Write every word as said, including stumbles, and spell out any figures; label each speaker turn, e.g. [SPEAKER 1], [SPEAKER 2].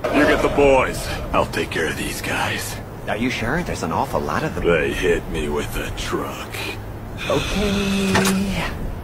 [SPEAKER 1] You get the boys. I'll take care of these guys.
[SPEAKER 2] Are you sure? There's an awful lot of them.
[SPEAKER 1] They hit me with a truck.
[SPEAKER 2] Okay.